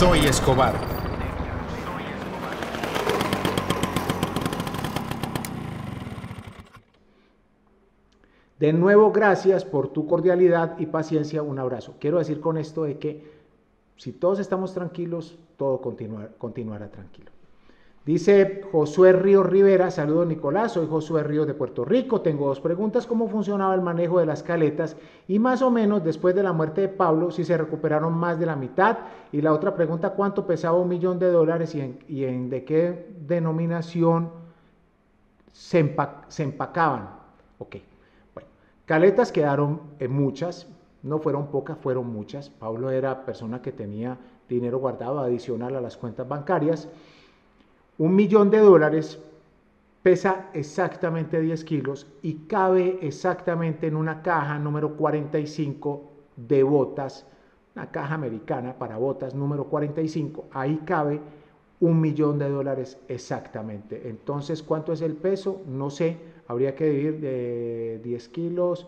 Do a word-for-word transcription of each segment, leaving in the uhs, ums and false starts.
Soy Escobar. De nuevo, gracias por tu cordialidad y paciencia. Un abrazo. Quiero decir con esto de que si todos estamos tranquilos, todo continuar, continuará tranquilo. Dice Josué Ríos Rivera, saludos Nicolás, soy Josué Ríos de Puerto Rico, tengo dos preguntas, ¿cómo funcionaba el manejo de las caletas? Y más o menos después de la muerte de Pablo, si se recuperaron más de la mitad. Y la otra pregunta, ¿cuánto pesaba un millón de dólares y en, y en de qué denominación se, empac se empacaban? Ok, bueno, caletas quedaron en muchas, no fueron pocas, fueron muchas. Pablo era persona que tenía dinero guardado adicional a las cuentas bancarias. Un millón de dólares pesa exactamente diez kilos y cabe exactamente en una caja número cuarenta y cinco de botas, una caja americana para botas número cuarenta y cinco, ahí cabe un millón de dólares exactamente. Entonces, ¿cuánto es el peso? No sé, habría que dividir de diez kilos,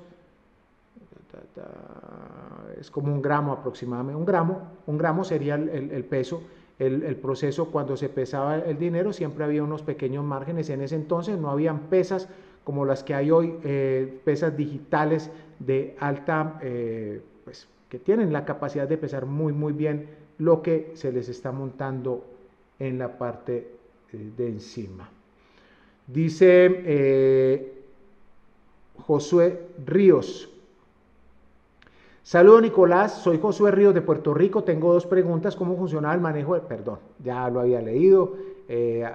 es como un gramo aproximadamente, un gramo, un gramo sería el, el, el peso. El, el proceso cuando se pesaba el dinero siempre había unos pequeños márgenes. En ese entonces no habían pesas como las que hay hoy, eh, pesas digitales de alta, eh, pues que tienen la capacidad de pesar muy muy bien lo que se les está montando en la parte eh, de encima. Dice eh, Josué Ríos, saludo Nicolás, soy Josué Ríos de Puerto Rico, tengo dos preguntas, ¿cómo funcionaba el manejo de, perdón, ya lo había leído, eh,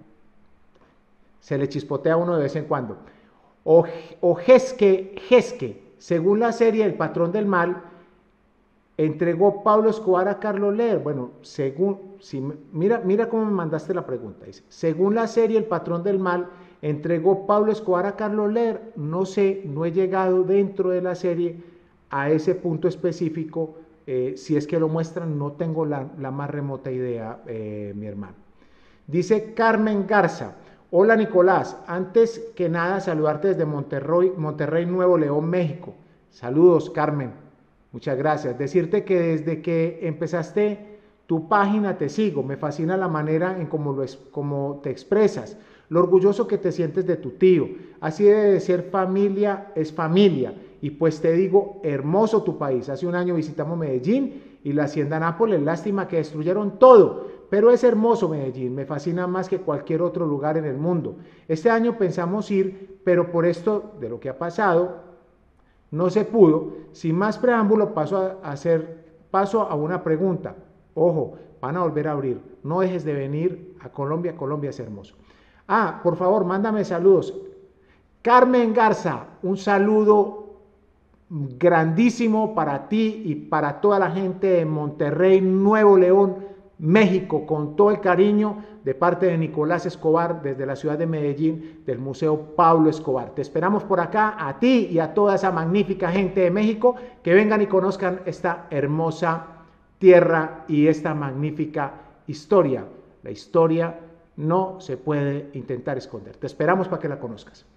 se le chispotea a uno de vez en cuando. O, o Jesque, Jesque, según la serie El Patrón del Mal, entregó Pablo Escobar a Carlos Leer. Bueno, según, si, mira, mira cómo me mandaste la pregunta, dice, según la serie El Patrón del Mal, entregó Pablo Escobar a Carlos Leer, no sé, no he llegado dentro de la serie a ese punto específico, eh, si es que lo muestran, no tengo la, la más remota idea, eh, mi hermano. Dice Carmen Garza, hola Nicolás, antes que nada saludarte desde Monterrey, Monterrey, Nuevo León, México. Saludos Carmen, muchas gracias. Decirte que desde que empezaste tu página te sigo, me fascina la manera en cómo, lo es, cómo te expresas, lo orgulloso que te sientes de tu tío, así debe de ser, familia es familia. Y pues te digo, hermoso tu país. Hace un año visitamos Medellín y la hacienda Nápoles, lástima que destruyeron todo, pero es hermoso Medellín, me fascina más que cualquier otro lugar en el mundo. Este año pensamos ir, pero por esto de lo que ha pasado, no se pudo. Sin más preámbulo, paso a hacer, paso a una pregunta. Ojo, van a volver a abrir, no dejes de venir a Colombia, Colombia es hermoso. Ah, por favor, mándame saludos. Carmen Garza, un saludo grandísimo para ti y para toda la gente de Monterrey, Nuevo León, México, con todo el cariño de parte de Nicolás Escobar desde la ciudad de Medellín, del Museo Pablo Escobar. Te esperamos por acá, a ti y a toda esa magnífica gente de México, que vengan y conozcan esta hermosa tierra y esta magnífica historia. La historia no se puede intentar esconder. Te esperamos para que la conozcas.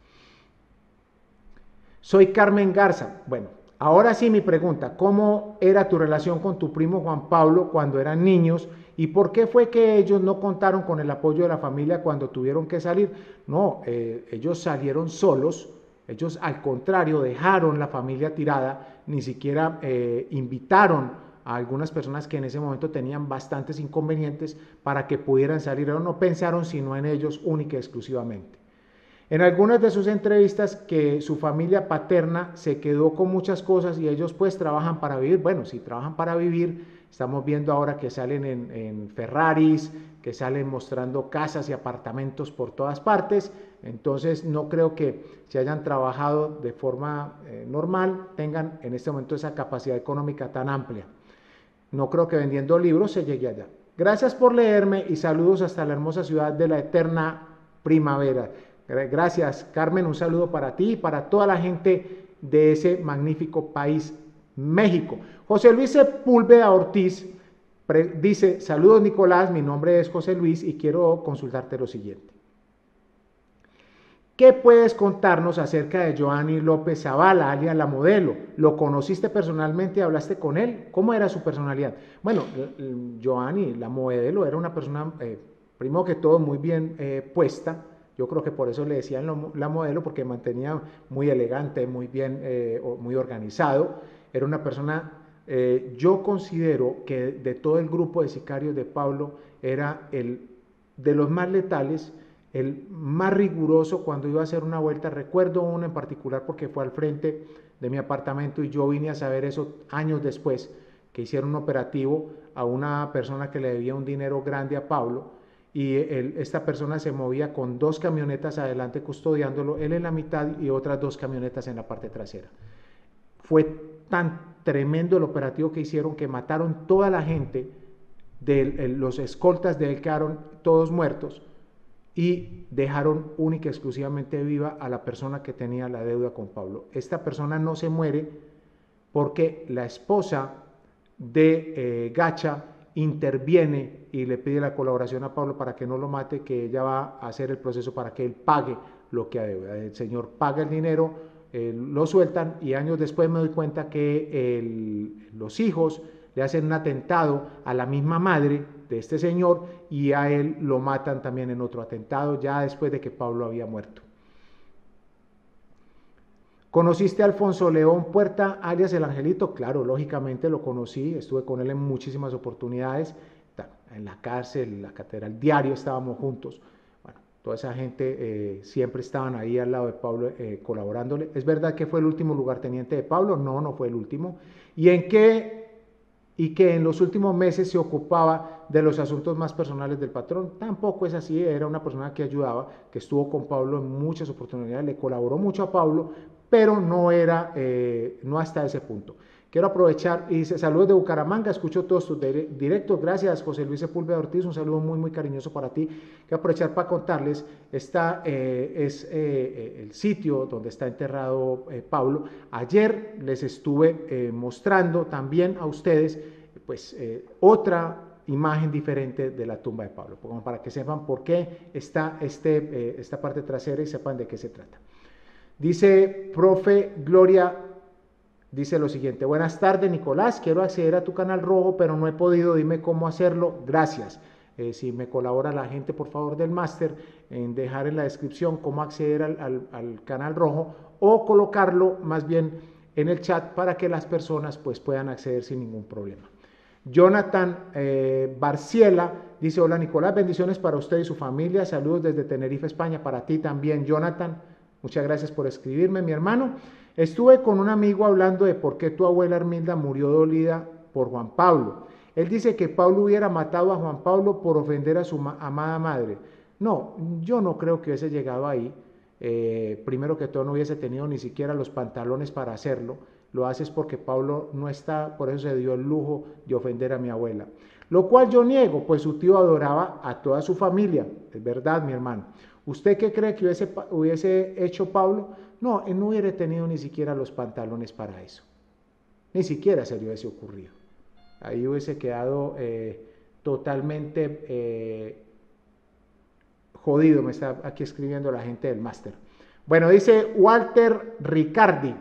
Soy Carmen Garza. Bueno, ahora sí mi pregunta, ¿cómo era tu relación con tu primo Juan Pablo cuando eran niños y por qué fue que ellos no contaron con el apoyo de la familia cuando tuvieron que salir? No, eh, ellos salieron solos, ellos al contrario dejaron la familia tirada, ni siquiera eh, invitaron a algunas personas que en ese momento tenían bastantes inconvenientes para que pudieran salir, ellos no pensaron sino en ellos única y exclusivamente. En algunas de sus entrevistas que su familia paterna se quedó con muchas cosas y ellos pues trabajan para vivir. Bueno, si trabajan para vivir, estamos viendo ahora que salen en, en Ferraris, que salen mostrando casas y apartamentos por todas partes, entonces no creo que si hayan trabajado de forma eh, normal tengan en este momento esa capacidad económica tan amplia. No creo que vendiendo libros se llegue allá. Gracias por leerme y saludos hasta la hermosa ciudad de la eterna primavera. Gracias, Carmen, un saludo para ti y para toda la gente de ese magnífico país, México. José Luis Sepúlveda Ortiz dice, saludos Nicolás, mi nombre es José Luis y quiero consultarte lo siguiente. ¿Qué puedes contarnos acerca de Joanny López Zavala, alias La Modelo? ¿Lo conociste personalmente y hablaste con él? ¿Cómo era su personalidad? Bueno, Joanny, La Modelo, era una persona, eh, primero que todo, muy bien eh, puesta. Yo creo que por eso le decían lo, La Modelo, porque mantenía muy elegante, muy bien, eh, muy organizado. Era una persona, eh, yo considero que de todo el grupo de sicarios de Pablo, era el de los más letales, el más riguroso cuando iba a hacer una vuelta. Recuerdo uno en particular porque fue al frente de mi apartamento y yo vine a saber eso años después, que hicieron un operativo a una persona que le debía un dinero grande a Pablo, y él, esta persona se movía con dos camionetas adelante custodiándolo, él en la mitad y otras dos camionetas en la parte trasera. Fue tan tremendo el operativo que hicieron que mataron toda la gente, de los escoltas de él quedaron todos muertos, y dejaron única y exclusivamente viva a la persona que tenía la deuda con Pablo. Esta persona no se muere porque la esposa de eh, Gacha interviene y le pide la colaboración a Pablo para que no lo mate, que ella va a hacer el proceso para que él pague lo que adeuda. El señor paga el dinero, eh, lo sueltan, y años después me doy cuenta que el, los hijos le hacen un atentado a la misma madre de este señor y a él lo matan también en otro atentado, ya después de que Pablo había muerto. ¿Conociste a Alfonso León Puerta, alias El Angelito? Claro, lógicamente lo conocí, estuve con él en muchísimas oportunidades, en la cárcel, en la catedral, diario estábamos juntos. Bueno, toda esa gente eh, siempre estaban ahí al lado de Pablo eh, colaborándole. ¿Es verdad que fue el último lugarteniente de Pablo? No, no fue el último. ¿Y en qué? Y que en los últimos meses se ocupaba de los asuntos más personales del patrón. Tampoco es así, era una persona que ayudaba, que estuvo con Pablo en muchas oportunidades, le colaboró mucho a Pablo, pero no era, eh, no hasta ese punto. Quiero aprovechar, y dice, saludos de Bucaramanga, escucho todos tus directos, gracias José Luis Sepúlveda Ortiz, un saludo muy muy cariñoso para ti. Quiero aprovechar para contarles, esta eh, es eh, el sitio donde está enterrado eh, Pablo. Ayer les estuve eh, mostrando también a ustedes pues eh, otra imagen diferente de la tumba de Pablo, como para que sepan por qué está este, eh, esta parte trasera y sepan de qué se trata. Dice profe Gloria, dice lo siguiente: buenas tardes Nicolás, quiero acceder a tu canal rojo pero no he podido, dime cómo hacerlo, gracias. Eh, si me colabora la gente por favor del máster en dejar en la descripción cómo acceder al, al, al canal rojo, o colocarlo más bien en el chat para que las personas pues puedan acceder sin ningún problema. Jonathan eh, Barciela dice: hola Nicolás, bendiciones para usted y su familia, saludos desde Tenerife, España. Para ti también, Jonathan, muchas gracias por escribirme, mi hermano. Estuve con un amigo hablando de por qué tu abuela Armilda murió dolida por Juan Pablo. Él dice que Pablo hubiera matado a Juan Pablo por ofender a su ma amada madre. No, yo no creo que hubiese llegado ahí. Eh, primero que todo, no hubiese tenido ni siquiera los pantalones para hacerlo. Lo haces porque Pablo no está, por eso se dio el lujo de ofender a mi abuela. Lo cual yo niego, pues su tío adoraba a toda su familia. Es verdad, mi hermano. ¿Usted qué cree que hubiese, hubiese hecho Pablo? No, él no hubiera tenido ni siquiera los pantalones para eso. Ni siquiera se le hubiese ocurrido. Ahí hubiese quedado eh, totalmente eh, jodido, me está aquí escribiendo la gente del máster. Bueno, dice Walter Ricardi: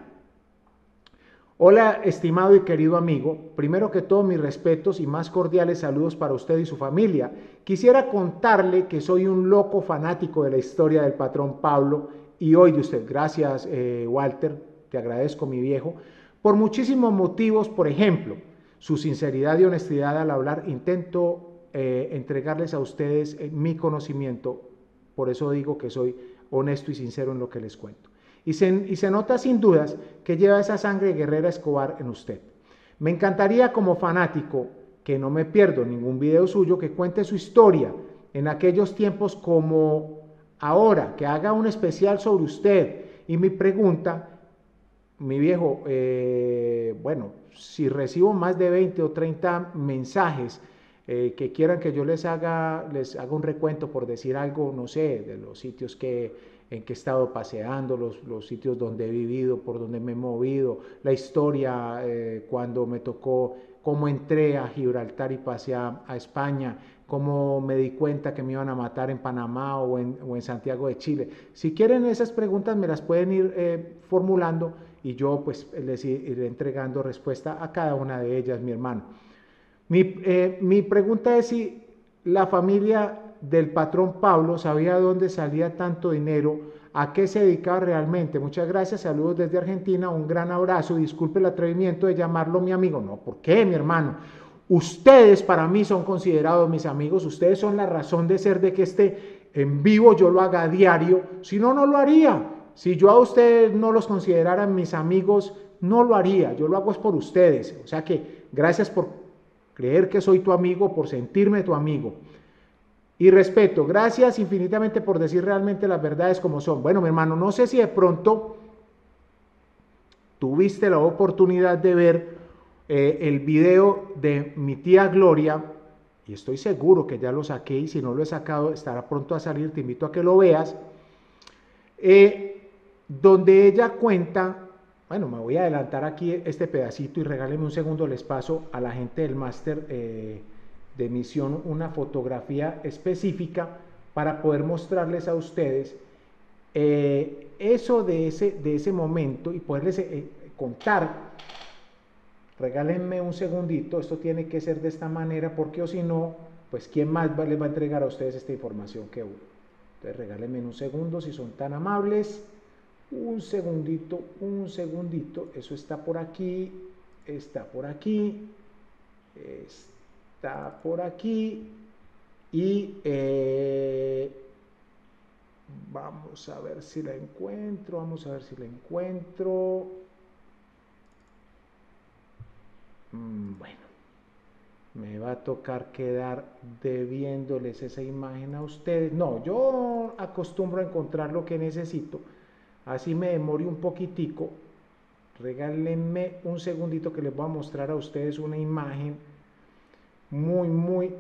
hola, estimado y querido amigo, primero que todo mis respetos y más cordiales saludos para usted y su familia. Quisiera contarle que soy un loco fanático de la historia del patrón Pablo y hoy de usted. Gracias, eh, Walter, te agradezco, mi viejo, por muchísimos motivos. Por ejemplo, su sinceridad y honestidad al hablar. Intento eh, entregarles a ustedes eh, mi conocimiento, por eso digo que soy honesto y sincero en lo que les cuento. Y se, y se nota sin dudas que lleva esa sangre guerrera Escobar en usted. Me encantaría como fanático, que no me pierdo ningún video suyo, que cuente su historia en aquellos tiempos como ahora, que haga un especial sobre usted. Y mi pregunta, mi viejo, eh, bueno, si recibo más de veinte o treinta mensajes eh, que quieran que yo les haga, les haga un recuento, por decir algo, no sé, de los sitios que en qué he estado paseando, los, los sitios donde he vivido, por donde me he movido, la historia eh, cuando me tocó, cómo entré a Gibraltar y pasé a, a España, cómo me di cuenta que me iban a matar en Panamá o en, o en Santiago de Chile. Si quieren esas preguntas me las pueden ir eh, formulando y yo pues les iré entregando respuesta a cada una de ellas, mi hermano. Mi, eh, mi pregunta es si la familia del patrón Pablo sabía dónde salía tanto dinero, a qué se dedicaba realmente. Muchas gracias, saludos desde Argentina, un gran abrazo, disculpe el atrevimiento de llamarlo mi amigo. No, ¿por qué, mi hermano? Ustedes para mí son considerados mis amigos, ustedes son la razón de ser de que esté en vivo, yo lo haga a diario, si no, no lo haría. Si yo a ustedes no los considerara mis amigos, no lo haría, yo lo hago es por ustedes. O sea que gracias por creer que soy tu amigo, por sentirme tu amigo. Y respeto, gracias infinitamente por decir realmente las verdades como son. Bueno, mi hermano, no sé si de pronto tuviste la oportunidad de ver eh, el video de mi tía Gloria, y estoy seguro que ya lo saqué, y si no lo he sacado, estará pronto a salir, te invito a que lo veas, eh, donde ella cuenta, bueno, me voy a adelantar aquí este pedacito y regáleme un segundo, les paso a la gente del máster eh, de emisión una fotografía específica para poder mostrarles a ustedes eh, eso de ese, de ese momento y poderles eh, contar. Regálenme un segundito, esto tiene que ser de esta manera porque o si no, pues quién más va, les va a entregar a ustedes esta información que uno. Entonces regálenme un segundo si son tan amables, un segundito, un segundito, eso está por aquí, está por aquí, está está por aquí y eh, vamos a ver si la encuentro, vamos a ver si la encuentro. Mm, bueno, me va a tocar quedar debiéndoles esa imagen a ustedes. No, yo acostumbro a encontrar lo que necesito, así me demore un poquitico. Regálenme un segundito que les voy a mostrar a ustedes una imagen muy, muy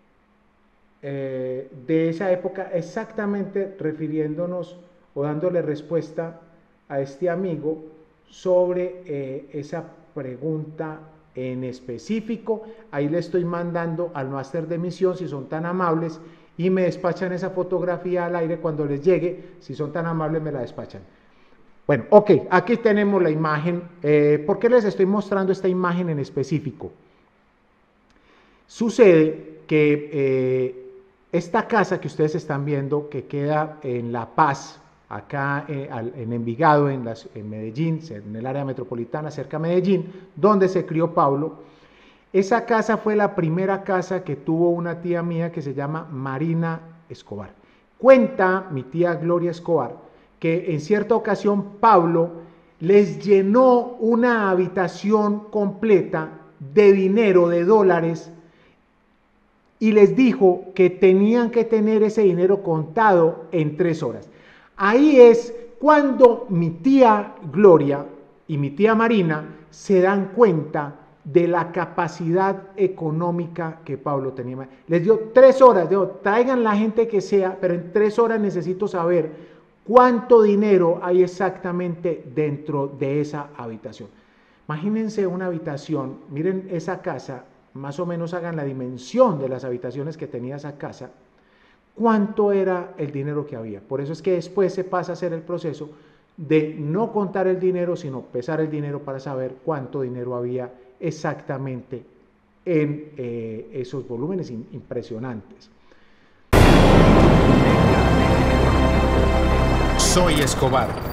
eh, de esa época, exactamente refiriéndonos o dándole respuesta a este amigo sobre eh, esa pregunta en específico. Ahí le estoy mandando al máster de emisión, si son tan amables, y me despachan esa fotografía al aire cuando les llegue, si son tan amables me la despachan. Bueno, ok, aquí tenemos la imagen. Eh, ¿por qué les estoy mostrando esta imagen en específico? Sucede que eh, esta casa que ustedes están viendo, que queda en La Paz, acá eh, en Envigado, en, las, en Medellín, en el área metropolitana, cerca de Medellín, donde se crió Pablo, esa casa fue la primera casa que tuvo una tía mía que se llama Marina Escobar. Cuenta mi tía Gloria Escobar que en cierta ocasión Pablo les llenó una habitación completa de dinero, de dólares, y les dijo que tenían que tener ese dinero contado en tres horas. Ahí es cuando mi tía Gloria y mi tía Marina se dan cuenta de la capacidad económica que Pablo tenía. Les dio tres horas, dijo, traigan la gente que sea, pero en tres horas necesito saber cuánto dinero hay exactamente dentro de esa habitación. Imagínense una habitación, miren esa casa, más o menos hagan la dimensión de las habitaciones que tenía esa casa, cuánto era el dinero que había. Por eso es que después se pasa a hacer el proceso de no contar el dinero, sino pesar el dinero para saber cuánto dinero había exactamente en eh, esos volúmenes impresionantes. Soy Escobar.